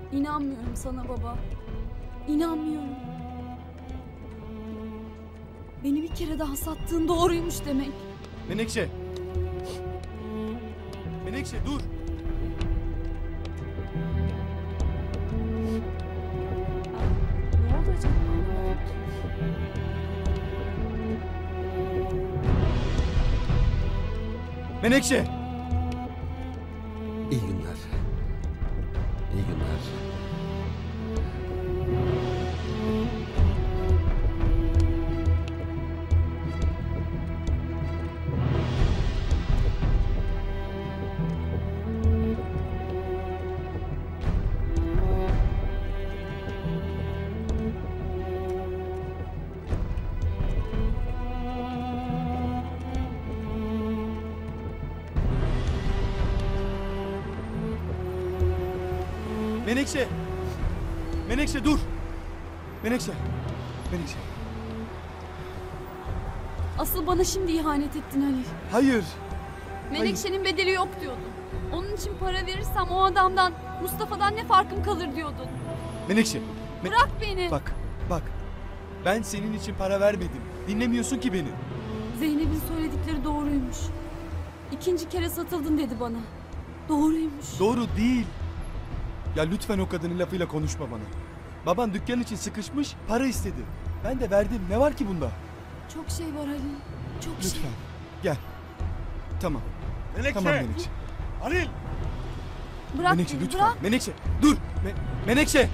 İnanmıyorum sana baba. İnanmıyorum. Beni bir kere daha sattığın doğruymuş demek. Menekşe! Menekşe dur! Ne oldu acaba? Menekşe! İyi günler. İyi günler. Menekşe! Menekşe dur! Menekşe! Menekşe! Asıl bana şimdi ihanet ettin Halil. Hayır! Menekşe'nin bedeli yok diyordun. Onun için para verirsem o adamdan, Mustafa'dan ne farkım kalır diyordun. Menekşe! Bırak beni. Bak. Ben senin için para vermedim. Dinlemiyorsun ki beni. Zeynep'in söyledikleri doğruymuş. İkinci kere satıldın dedi bana. Doğruymuş. Doğru değil. Ya lütfen o kadının lafıyla konuşma bana. Baban dükkan için sıkışmış, para istedi. Ben de verdim. Ne var ki bunda? Çok şey var Halil. Çok Lütfen. şey. Gel. Tamam. Menekşe! Tamam Menekşe. Halil! Bırak Menekşe beni, lütfen. bırak. Menekşe dur. Menekşe!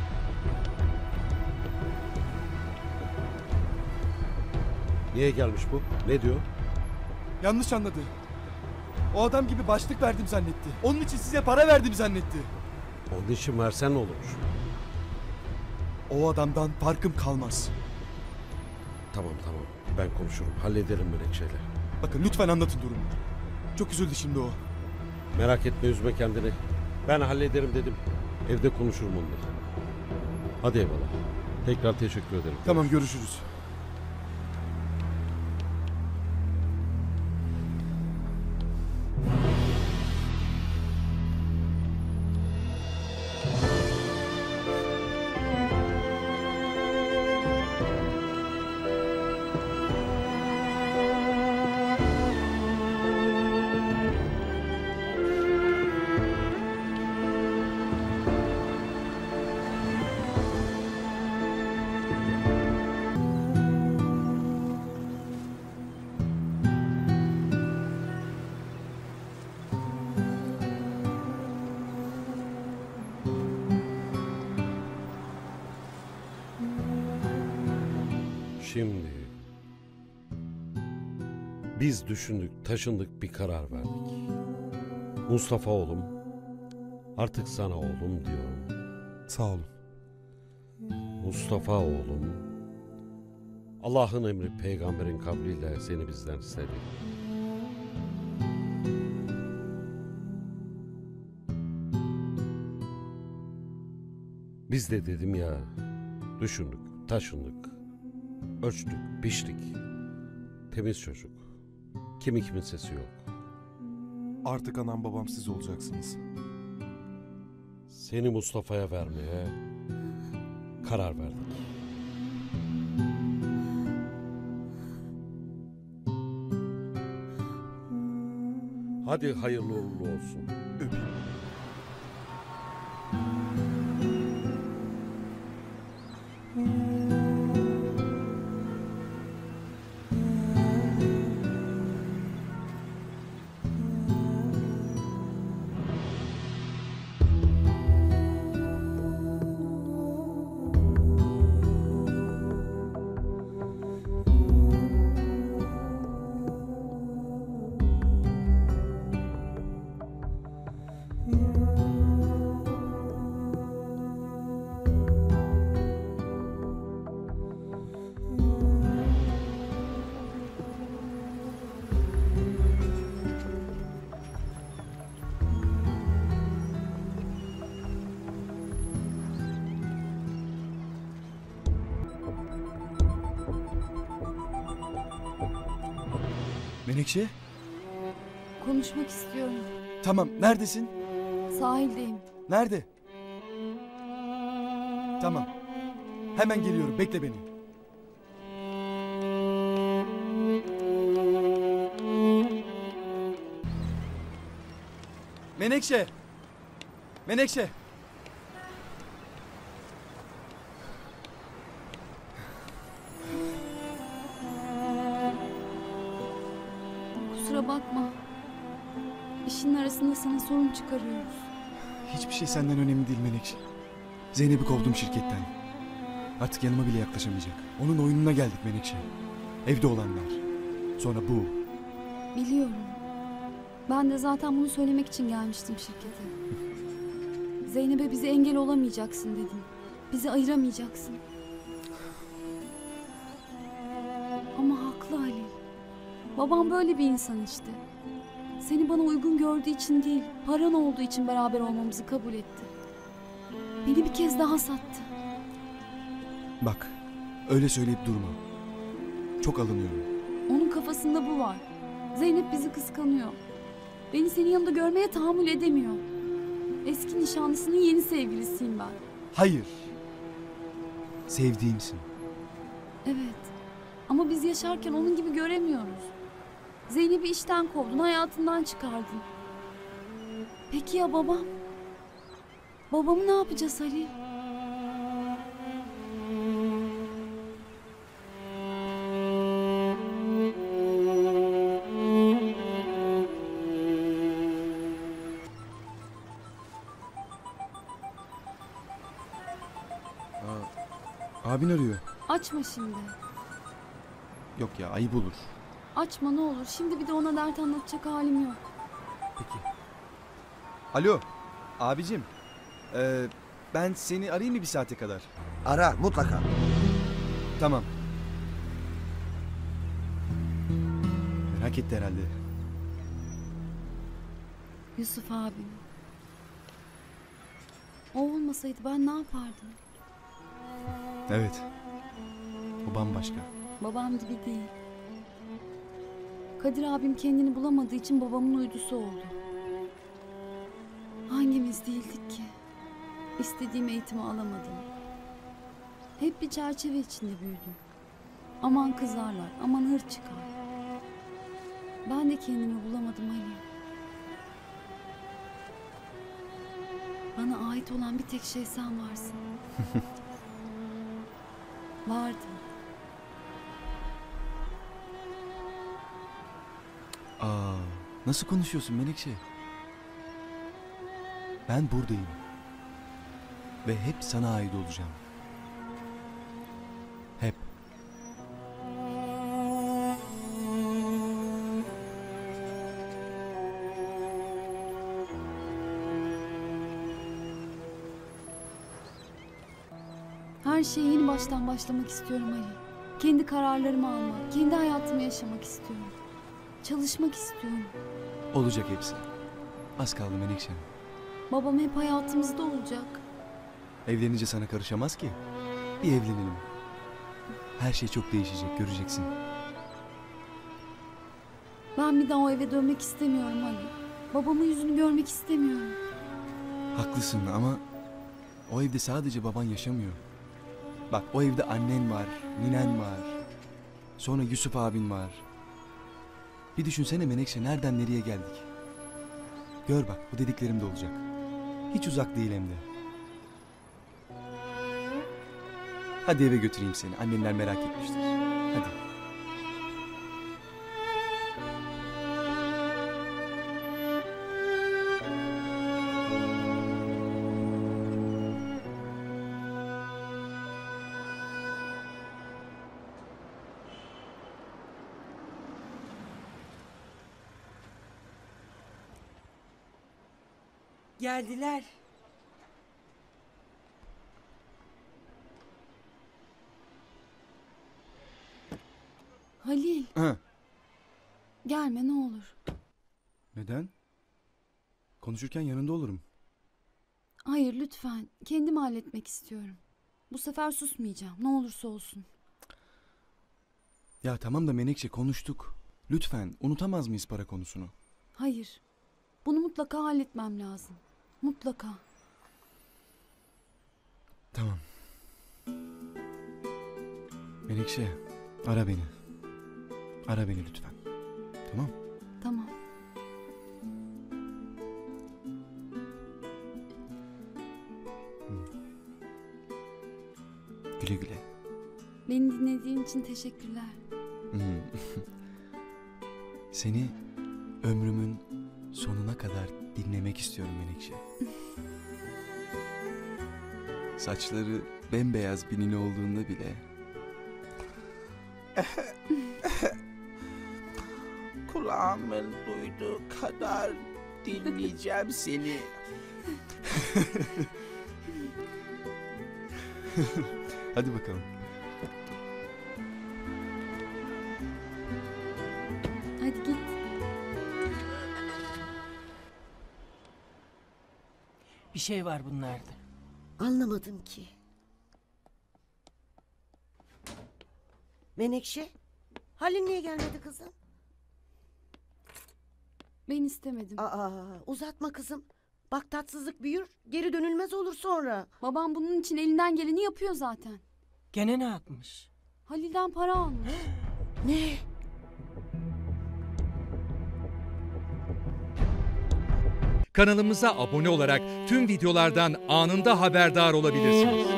Niye gelmiş bu? Ne diyor? Yanlış anladı. O adam gibi başlık verdim zannetti. Onun için size para verdim zannetti. Onun için versen ne olurmuş? O adamdan farkım kalmaz. Tamam. Ben konuşurum. Hallederim Menekşe'yle. Bakın lütfen anlatın durumu. Çok üzüldü şimdi o. Merak etme, üzme kendini. Ben hallederim dedim. Evde konuşurum onunla. Hadi eyvallah. Tekrar teşekkür ederim. Tamam görüşürüz. Şimdi biz düşündük, taşındık, bir karar verdik. Mustafa oğlum, artık sana oğlum diyorum. Sağ olun. Mustafa oğlum, Allah'ın emri peygamberin kavliyle seni bizden istedi. Biz de dedim ya, düşündük, taşındık, ölçtük, biçtik. Temiz çocuk. Kimin sesi yok. Artık anam babam siz olacaksınız. Seni Mustafa'ya vermeye karar verdik. Hadi hayırlı uğurlu olsun. Öpeyim. Menekşe? Konuşmak istiyorum. Tamam neredesin? Sahildeyim. Nerede? Tamam. Hemen geliyorum. Bekle beni. Menekşe! Menekşe! Kusura bakma. İşin arasında sana sorun çıkarıyoruz. Hiçbir şey senden önemli değil Menekşe. Zeynep'i kovdum şirketten. Artık yanıma bile yaklaşamayacak. Onun oyununa geldik Menekşe. Evde olanlar. Sonra bu. Biliyorum. Ben de zaten bunu söylemek için gelmiştim şirkete. Zeynep'e bize engel olamayacaksın dedim. Bizi ayıramayacaksın. Ama haklı Ali. Babam böyle bir insan işte. Seni bana uygun gördüğü için değil, paran olduğu için beraber olmamızı kabul etti. Beni bir kez daha sattı. Bak, öyle söyleyip durma. Çok alınıyorum. Onun kafasında bu var. Zeynep bizi kıskanıyor. Beni senin yanında görmeye tahammül edemiyor. Eski nişanlısının yeni sevgilisiyim ben. Hayır. Sevdiğimsin. Evet. Ama biz yaşarken onun gibi göremiyoruz. Zeynep'i işten kovdun, hayatından çıkardın. Peki ya babam? Babamı ne yapacağız Ali? Abin arıyor. Açma şimdi. Yok ya, ayıp olur. Açma ne olur. Şimdi bir de ona dert anlatacak halim yok. Peki. Alo, abicim. Ben seni arayayım mı bir saate kadar? Ara mutlaka. Tamam. Merak etti herhalde. Yusuf abim. O olmasaydı ben ne yapardım? Evet. O bambaşka. Babam gibi değil. Kadir abim kendini bulamadığı için babamın uydusu oldu. Hangimiz değildik ki? İstediğim eğitimi alamadım. Hep bir çerçeve içinde büyüdüm. Aman kızarlar, aman hır çıkar. Ben de kendimi bulamadım Ali. Bana ait olan bir tek şey sen varsın. Vardın. Aa, nasıl konuşuyorsun Menekşe? Ben buradayım. Ve hep sana ait olacağım. Hep. Her şeye yeni baştan başlamak istiyorum Ali. Kendi kararlarımı almak, kendi hayatımı yaşamak istiyorum. Çalışmak istiyorum. Olacak hepsi. Az kaldı Menekşe. Babam hep hayatımızda olacak. Evlenince sana karışamaz ki. Bir evlenelim. Her şey çok değişecek, göreceksin. Ben bir daha o eve dönmek istemiyorum Ali. Babamın yüzünü görmek istemiyorum. Haklısın ama o evde sadece baban yaşamıyor. Bak, o evde annen var, ninen var. Sonra Yusuf abin var. Bir düşünsene Menekşe, nereden nereye geldik. Gör bak, bu dediklerim de olacak. Hiç uzak değil hem de. Hadi eve götüreyim seni. Annenler merak etmiştir. Hadi. Geldiler. Halil, Ha. gelme ne olur. Neden? Konuşurken yanında olurum. Hayır lütfen, kendim halletmek istiyorum. Bu sefer susmayacağım, ne olursa olsun. Ya tamam da Menekşe, konuştuk. Lütfen, unutamaz mıyız para konusunu? Hayır, bunu mutlaka halletmem lazım. Mutlaka. Tamam. Menekşe, ara beni. Ara beni lütfen. Tamam? Tamam. Güle güle. Beni dinlediğin için teşekkürler. Seni ömrümün sonuna kadar dinlemek istiyorum Menekşe. Saçları bembeyaz bir nine olduğunda bile Kulağımın duyduğu kadar dinleyeceğim seni. hadi bakalım. Hadi git. Bir şey var bunlarda. Anlamadım ki. Menekşe, Halil niye gelmedi kızım? Ben istemedim. Aa, uzatma kızım. Bak tatsızlık büyür, geri dönülmez olur sonra. Babam bunun için elinden geleni yapıyor zaten. Gene ne yapmış? Halil'den para almış. Ne? Kanalımıza abone olarak tüm videolardan anında haberdar olabilirsiniz.